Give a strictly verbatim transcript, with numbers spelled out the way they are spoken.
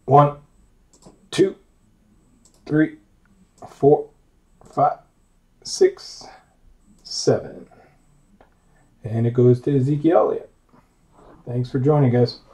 One, two, three, four, five, six, seven. And it goes to Ezekiel Elliott. Thanks for joining, guys.